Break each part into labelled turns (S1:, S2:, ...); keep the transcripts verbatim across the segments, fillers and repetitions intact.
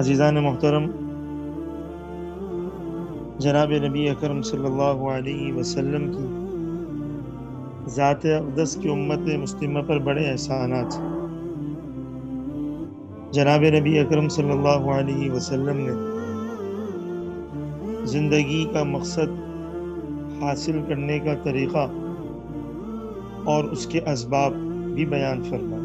S1: عزیزان محترم، جناب نبی اکرم صلی اللہ علیہ وسلم کی ذات اقدس کی امت مسلمہ پر بڑے احسانات ہیں۔ جناب نبی اکرم صلی اللہ علیہ وسلم نے زندگی کا مقصد حاصل کرنے کا طریقہ اور اس کے اسباب بھی بیان فرمائے،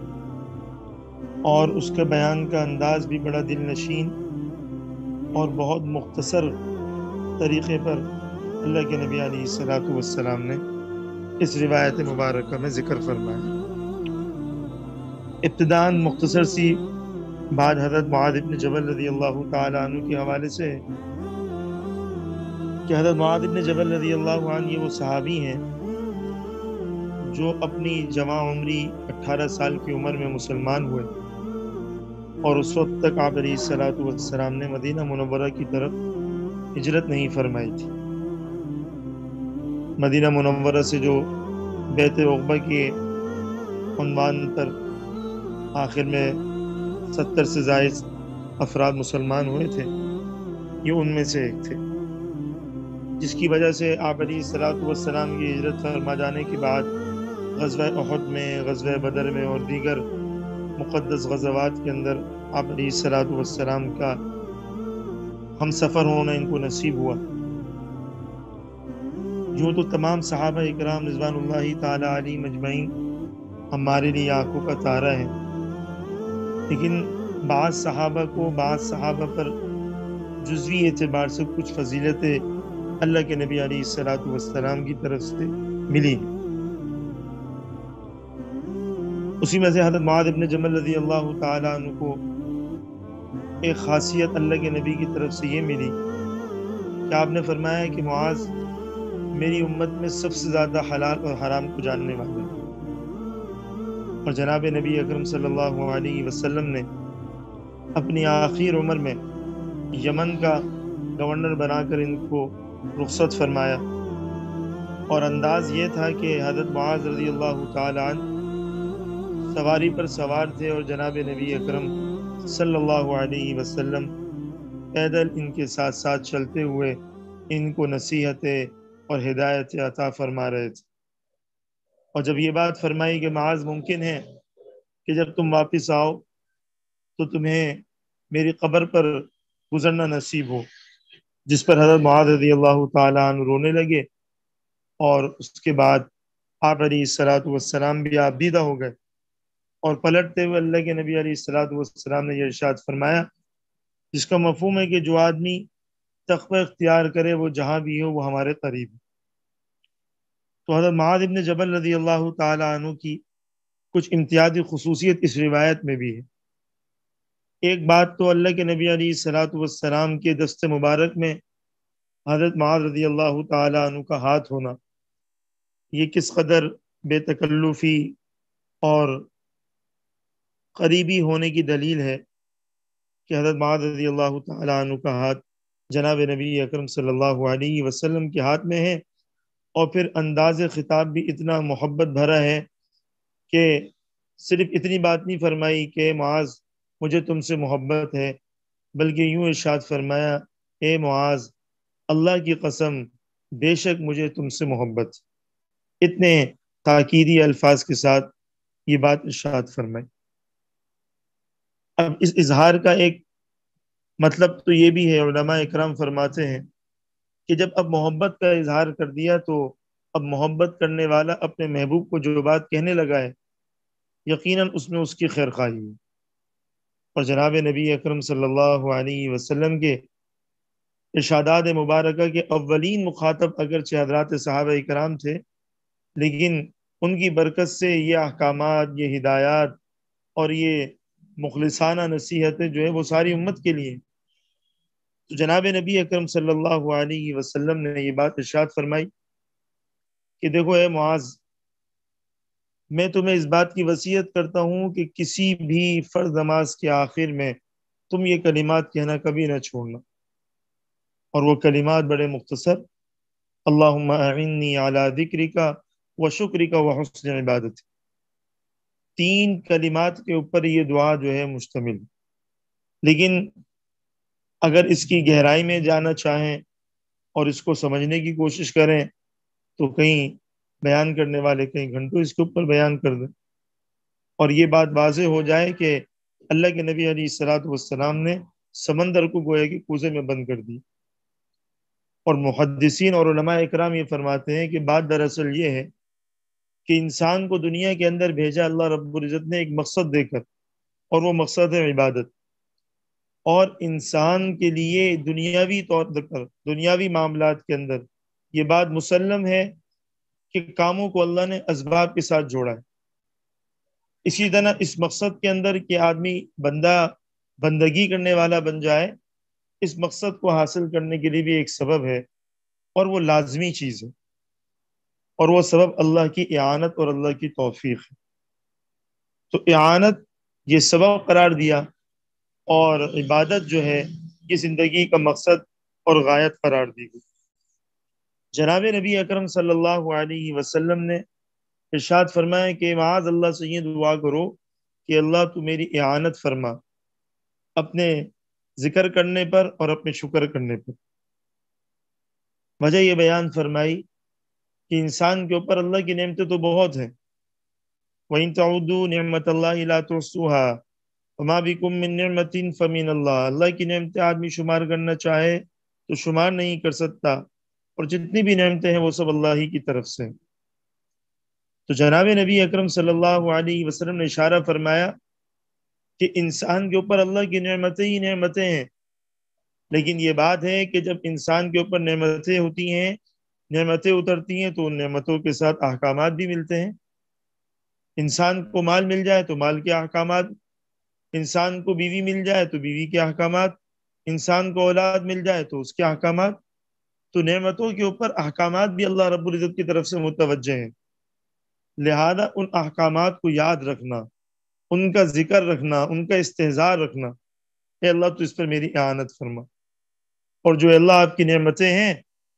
S1: اور اس کے بیان کا انداز بھی بڑا دل نشین اور بہت مختصر طریقے پر اللہ کے نبی علیہ الصلوۃ والسلام نے اس روایت مبارکہ میں ذکر فرمایا۔ ابتداً مختصر سی بات حضرت معاذ بن جبل رضی اللہ تعالیٰ عنہ کے حوالے سے ہے کہ حضرت معاذ بن جبل رضی اللہ عنہ یہ وہ صحابی ہیں جو اپنی جوان عمری اٹھارہ سال کی عمر میں مسلمان ہوئے، اور اس وقت تک آپ علیہ الصلوۃ والسلام نے مدینہ منورہ کی طرف ہجرت نہیں فرمائی تھی۔ مدینہ منورہ سے جو بیت عقبہ کے عنوان پر آخر میں ستر سے زائد افراد مسلمان ہوئے تھے، یہ ان میں سے ایک تھے، جس کی وجہ سے آپ علیہ الصلوۃ والسلام کی ہجرت فرما جانے کے بعد غزوہ احد میں، غزوہ بدر میں اور دیگر مقدس غزوات کے اندر آپ علیہ الصلوۃ والسلام کا ہم سفر ہونا ان کو نصیب ہوا۔ یوں تو تمام صحابہ اکرام رضوان اللہ تعالی علیہ مجمعین ہمارے لیے آنکھوں کا تارا ہے، لیکن بعض صحابہ کو بعض صحابہ پر جزوی اعتبار سے کچھ فضیلتیں اللہ کے نبی علیہ الصلوۃ والسلام کی طرف سے ملی۔ اسی میں سے حضرت معاذ بن جبل رضی اللہ تعالیٰ عنہ کو ایک خاصیت اللہ کے نبی کی طرف سے یہ ملی کہ آپ نے فرمایا کہ معاذ میری امت میں سب سے زیادہ حلال اور حرام کو جاننے والے ہیں، اور جناب نبی اکرم صلی اللہ علیہ وسلم نے اپنی آخر عمر میں یمن کا گورنر بنا کر ان کو رخصت فرمایا، اور انداز یہ تھا کہ حضرت معاذ رضی اللہ تعالی عنہ سواری پر سوار تھے اور جناب نبی اکرم صلی اللہ علیہ وسلم پیدل ان کے ساتھ ساتھ چلتے ہوئے ان کو نصیحتیں اور ہدایتیں عطا فرما رہے تھے۔ اور جب یہ بات فرمائی کہ معاذ ممکن ہے کہ جب تم واپس آؤ تو تمہیں میری قبر پر گزرنا نصیب ہو، جس پر حضرت معاذ رضی اللہ تعالیٰ عنہ رونے لگے، اور اس کے بعد آپ علیہ الصلوۃ والسلام بھی آپ دیدہ ہو گئے، اور پلٹتے ہوئے اللہ کے نبی علیہ الصلوۃ والسلام نے یہ ارشاد فرمایا، جس کا مفہوم ہے کہ جو آدمی تقوی اختیار کرے وہ جہاں بھی ہو وہ ہمارے قریب ہے۔ تو حضرت معاذ بن جبل رضی اللہ تعالی عنہ کی کچھ امتیازی خصوصیت اس روایت میں بھی ہے۔ ایک بات تو اللہ کے نبی علیہ الصلوۃ والسلام کے دست مبارک میں حضرت معاذ رضی اللہ تعالی عنہ کا ہاتھ ہونا، یہ کس قدر بے تکلفی اور قریبی ہونے کی دلیل ہے کہ حضرت معاذ رضی اللہ تعالی عنہ کا ہاتھ جناب نبی اکرم صلی اللہ علیہ وسلم کے ہاتھ میں ہے، اور پھر انداز خطاب بھی اتنا محبت بھرا ہے کہ صرف اتنی بات نہیں فرمائی کہ معاذ مجھے تم سے محبت ہے، بلکہ یوں ارشاد فرمایا، اے معاذ اللہ کی قسم بے شک مجھے تم سے محبت۔ اتنے تاکیدی الفاظ کے ساتھ یہ بات ارشاد فرمائی۔ اب اس اظہار کا ایک مطلب تو یہ بھی ہے، علماء اکرام فرماتے ہیں کہ جب اب محبت کا اظہار کر دیا تو اب محبت کرنے والا اپنے محبوب کو جو بات کہنے لگا ہے یقیناً اس میں اس کی خیر خواہی ہے، اور جناب نبی اکرم صلی اللہ علیہ وسلم کے ارشادات مبارکہ کے اولین مخاطب اگرچہ حضرات صحابہ اکرام تھے، لیکن ان کی برکت سے یہ احکامات، یہ ہدایات اور یہ مخلصانہ نصیحتیں جو ہے وہ ساری امت کے لیے۔ تو جناب نبی اکرم صلی اللہ علیہ وسلم نے یہ بات ارشاد فرمائی کہ دیکھو اے معاذ، میں تمہیں اس بات کی وصیت کرتا ہوں کہ کسی بھی فرض نماز کے آخر میں تم یہ کلمات کہنا کبھی نہ چھوڑنا، اور وہ کلمات بڑے مختصر، اللہم اعنی علی ذکرک و شکرک و حسن عبادت، تین کلمات کے اوپر یہ دعا جو ہے مشتمل، لیکن اگر اس کی گہرائی میں جانا چاہیں اور اس کو سمجھنے کی کوشش کریں تو کہیں بیان کرنے والے کئی گھنٹوں اس کے اوپر بیان کر دیں، اور یہ بات واضح ہو جائے کہ اللہ کے نبی علیہ الصلوۃ والسلام نے سمندر کو گویا کہ کوزے میں بند کر دی۔ اور محدثین اور علماء اکرام یہ فرماتے ہیں کہ بات دراصل یہ ہے کہ انسان کو دنیا کے اندر بھیجا اللہ رب العزت نے ایک مقصد دے کر، اور وہ مقصد ہے عبادت۔ اور انسان کے لیے دنیاوی طور پر دنیاوی معاملات کے اندر یہ بات مسلم ہے کہ کاموں کو اللہ نے اسباب کے ساتھ جوڑا ہے۔ اسی طرح اس مقصد کے اندر کہ آدمی بندہ بندگی کرنے والا بن جائے، اس مقصد کو حاصل کرنے کے لیے بھی ایک سبب ہے، اور وہ لازمی چیز ہے، اور وہ سبب اللہ کی اعانت اور اللہ کی توفیق ہے۔ تو اعانت یہ سبب قرار دیا، اور عبادت جو ہے یہ زندگی کا مقصد اور غایت قرار دی گئی۔ جناب نبی اکرم صلی اللہ علیہ وسلم نے ارشاد فرمایا کہ معاذ اللہ سے یہ دعا کرو کہ اللہ تو میری اعانت فرما اپنے ذکر کرنے پر اور اپنے شکر کرنے پر۔ وجہ یہ بیان فرمائی کہ انسان کے اوپر اللہ کی نعمتیں تو بہت ہیں، وَإِن تَعُدُّوا نِعْمَةَ اللَّهِ لَا تُحْصُوهَا وَمَا بِكُم مِّن نِعْمَةٍ فَمِنَ اللَّهِ۔ اللہ کی نعمتیں آدمی شمار کرنا چاہے تو شمار نہیں کر سکتا، اور جتنی بھی نعمتیں ہیں وہ سب اللہ ہی کی طرف سے۔ تو جناب نبی اکرم صلی اللہ علیہ وسلم نے اشارہ فرمایا کہ انسان کے اوپر اللہ کی نعمتیں ہی نعمتیں ہیں، لیکن یہ بات ہے کہ جب انسان کے اوپر نعمتیں ہوتی ہیں، نعمتیں اترتی ہیں، تو ان نعمتوں کے ساتھ احکامات بھی ملتے ہیں۔ انسان کو مال مل جائے تو مال کے احکامات، انسان کو بیوی مل جائے تو بیوی کے احکامات، انسان کو اولاد مل جائے تو اس کے احکامات۔ تو نعمتوں کے اوپر احکامات بھی اللہ رب العزت کی طرف سے متوجہ ہیں، لہذا ان احکامات کو یاد رکھنا، ان کا ذکر رکھنا، ان کا استحضار رکھنا، اے اللہ تو اس پر میری اعانت فرما، اور جو اللہ آپ کی نعمتیں ہیں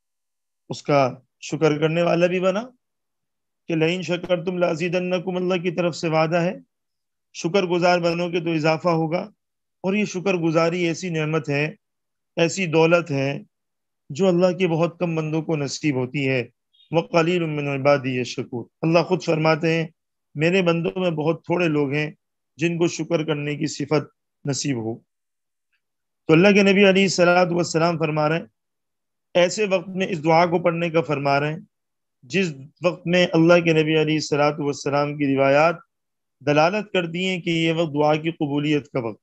S1: اس کا شکر کرنے والا بھی بنا، کہ لئن شکرتم لازیدنکم، اللہ کی طرف سے وعدہ ہے، شکر گزار بنو گے تو اضافہ ہوگا۔ اور یہ شکر گزاری ایسی نعمت ہے، ایسی دولت ہے جو اللہ کے بہت کم بندوں کو نصیب ہوتی ہے۔ وَقَلِيلٌ مِّنْ عِبَادِيَ الشَّكُورُ، اللہ خود فرماتے ہیں میرے بندوں میں بہت تھوڑے لوگ ہیں جن کو شکر کرنے کی صفت نصیب ہو۔ تو اللہ کے نبی علیہ الصلوۃ والسلام فرما رہے ہیں، ایسے وقت میں اس دعا کو پڑھنے کا فرما رہے ہیں جس وقت میں اللہ کے نبی علیہ الصلوۃ والسلام کی روایات دلالت کرتی ہیں کہ یہ وقت دعا کی قبولیت کا وقت،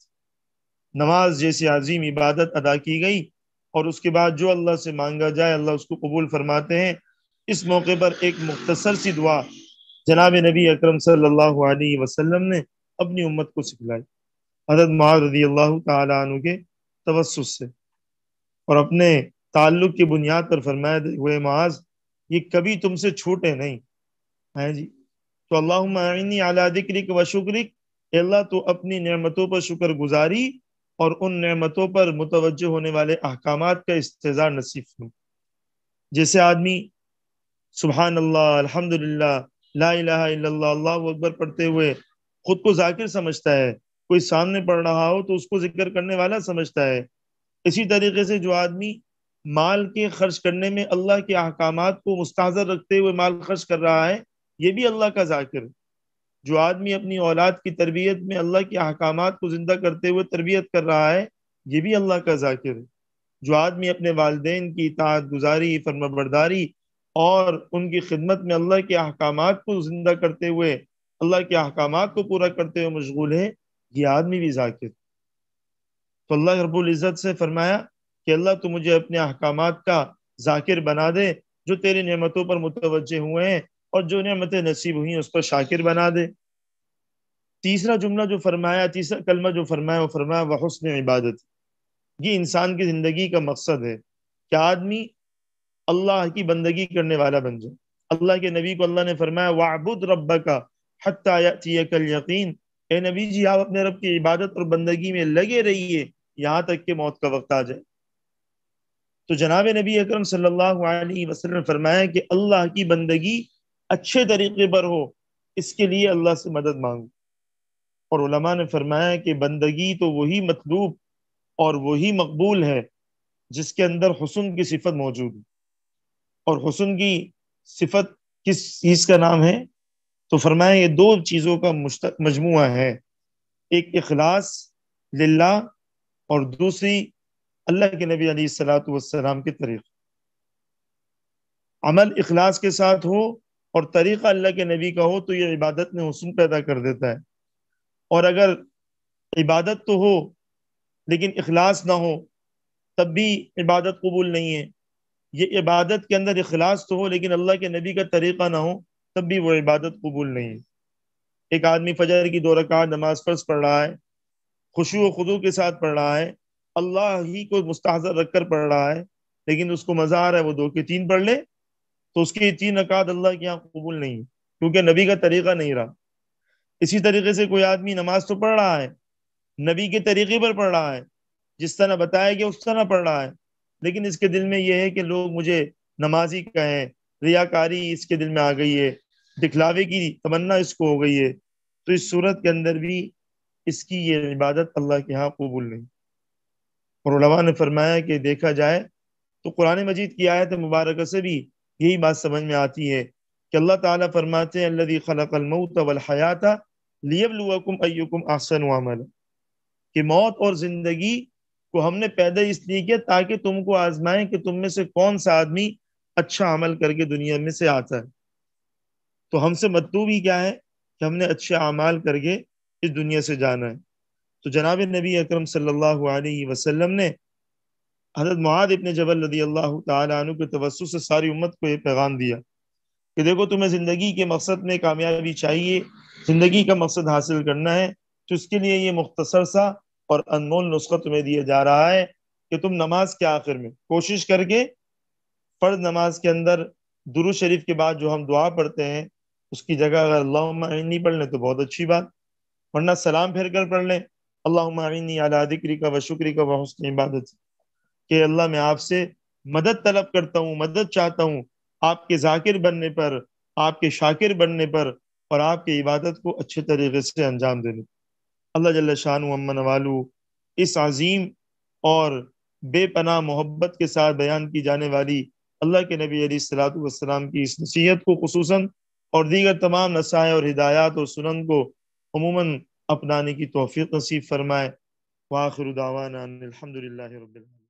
S1: نماز جیسی عظیم عبادت ادا کی گئی اور اس کے بعد جو اللہ سے مانگا جائے اللہ اس کو قبول فرماتے ہیں۔ اس موقع پر ایک مختصر سی دعا جناب نبی اکرم صلی اللہ علیہ وسلم نے اپنی امت کو سکھلائی، حضرت معاذ رضی اللہ تعالی عنہ کے توسط سے، اور اپنے تعلق کی بنیاد پر فرمایا ہوئے معاذ یہ کبھی تم سے چھوٹے نہیں ہیں جی۔ تو اللہم اعنی علی ذکرک و شکرک، اے اللہ تو اپنی نعمتوں پر شکر گزاری اور ان نعمتوں پر متوجہ ہونے والے احکامات کا استحضار نصیب فرما۔ جیسے آدمی سبحان اللہ، الحمدللہ، لا الہ الا اللہ، اللہ اکبر پڑھتے ہوئے خود کو ذاکر سمجھتا ہے، کوئی سامنے پڑھ رہا ہو تو اس کو ذکر کرنے والا سمجھتا ہے، اسی طریقے سے جو آدمی مال کے خرچ کرنے میں اللہ کے احکامات کو مستحضر رکھتے ہوئے مال خرچ کر رہا ہے، یہ بھی اللہ کا ذاکر ہے۔ جو آدمی اپنی اولاد کی تربیت میں اللہ کے احکامات کو زندہ کرتے ہوئے تربیت کر رہا ہے، یہ بھی اللہ کا ذاکر ہے۔ جو آدمی اپنے والدین کی اطاعت گزاری، فرما برداری اور ان کی خدمت میں اللہ کے احکامات کو زندہ کرتے ہوئے اللہ کے احکامات کو پورا کرتے ہوئے مشغول ہے، یہ آدمی بھی ذاکر۔ تو اللہ رب العزت سے فرمایا کہ اللہ تو مجھے اپنے احکامات کا ذاکر بنا دے، جو تیری نعمتوں پر متوجہ ہوئے ہیں اور جو نعمتیں نصیب ہوئی ہیں اس پر شاکر بنا دے۔ تیسرا جملہ جو فرمایا، تیسرا کلمہ جو فرمایا وہ فرمایا وحسن عبادت۔ یہ انسان کی زندگی کا مقصد ہے کہ آدمی اللہ کی بندگی کرنے والا بن جائے۔ اللہ کے نبی کو اللہ نے فرمایا وَاعْبُدْ رَبَّكَ حَتَّى يَأْتِيَكَ الْيَقِينُ، اے نبی جی آپ اپنے رب کی عبادت اور بندگی میں لگے رہیے یہاں تک کہ موت کا وقت آ جائے۔ تو جناب نبی اکرم صلی اللہ علیہ وسلم نے فرمایا کہ اللہ کی بندگی اچھے طریقے پر ہو، اس کے لیے اللہ سے مدد مانگو۔ اور علماء نے فرمایا کہ بندگی تو وہی مطلوب اور وہی مقبول ہے جس کے اندر حسن کی صفت موجود ہے۔ اور حسن کی صفت کس چیز کا نام ہے؟ تو فرمایا یہ دو چیزوں کا مجموعہ ہے، ایک اخلاص للہ اور دوسری اللہ کے نبی علیہ الصلوۃ والسلام کے طریقے۔ عمل اخلاص کے ساتھ ہو اور طریقہ اللہ کے نبی کا ہو تو یہ عبادت میں حسن پیدا کر دیتا ہے، اور اگر عبادت تو ہو لیکن اخلاص نہ ہو تب بھی عبادت قبول نہیں ہے۔ یہ عبادت کے اندر اخلاص تو ہو لیکن اللہ کے نبی کا طریقہ نہ ہو تب بھی وہ عبادت قبول نہیں ہے۔ ایک آدمی فجر کی دو رکعت نماز فرض پڑھ رہا ہے، خشوع و خضوع کے ساتھ پڑھ رہا ہے، اللہ ہی کو مستحضر رکھ کر پڑھ رہا ہے، لیکن اس کو مزہ آ رہا ہے وہ دو کے تین پڑھ لے، تو اس کی تین رکعت اللہ کے یہاں قبول نہیں ہے، کیونکہ نبی کا طریقہ نہیں رہا۔ اسی طریقے سے کوئی آدمی نماز تو پڑھ رہا ہے، نبی کے طریقے پر پڑھ رہا ہے، جس طرح بتایا کہ اس طرح پڑھ رہا ہے، لیکن اس کے دل میں یہ ہے کہ لوگ مجھے نمازی کہیں، ریاکاری اس کے دل میں آ گئی ہے، دکھلاوے کی تمنا اس کو ہو گئی ہے، تو اس صورت کے اندر بھی اس کی یہ عبادت اللہ کے ہاں قبول نہیں۔ اور علماء نے فرمایا کہ دیکھا جائے تو قرآن مجید کی آیت مبارکہ سے بھی یہی بات سمجھ میں آتی ہے کہ اللہ تعالیٰ فرماتے ہیں الذی خلق الموت والحیات لیبلوکم ایکم احسن عملا، کہ موت اور زندگی کو ہم نے پیدا اس لیے کیا تاکہ تم کو آزمائیں کہ تم میں سے کون سا آدمی اچھا عمل کر کے دنیا میں سے آتا ہے۔ تو ہم سے مطلوب ہی کیا ہے کہ ہم نے اچھے اعمال کر کے اس دنیا سے جانا ہے۔ تو جناب نبی اکرم صلی اللہ علیہ وسلم نے حضرت معاذ ابن جبل رضی اللہ تعالیٰ عنہ کے توسط سے ساری امت کو یہ پیغام دیا کہ دیکھو تمہیں زندگی کے مقصد میں کامیابی چاہیے، زندگی کا مقصد حاصل کرنا ہے، تو اس کے لیے یہ مختصر سا اور انمول نسخہ تمہیں دیا جا رہا ہے کہ تم نماز کے آخر میں کوشش کر کے فرض نماز کے اندر درود شریف کے بعد جو ہم دعا پڑھتے ہیں اس کی جگہ اگر اللہم اعنی پڑھ لیں تو بہت اچھی بات، ورنہ سلام پھیر کر پڑھ لیں اللہم اعنی علی ذکرک و شکرک و حسن عبادت، کہ اللہ میں آپ سے مدد طلب کرتا ہوں، مدد چاہتا ہوں آپ کے ذاکر بننے پر، آپ کے شاکر بننے پر، اور آپ کی عبادت کو اچھے طریقے سے انجام دینے۔ اللہ جل شانہ امن والو اس عظیم اور بے پناہ محبت کے ساتھ بیان کی جانے والی اللہ کے نبی علیہ الصلوۃ والسلام کی اس نصیحت کو خصوصاً اور دیگر تمام نصائح اور ہدایات اور سنن کو عموماً اپنانے کی توفیق نصیب فرمائے۔ وآخر دعوانا ان الحمد للہ رب العالمین۔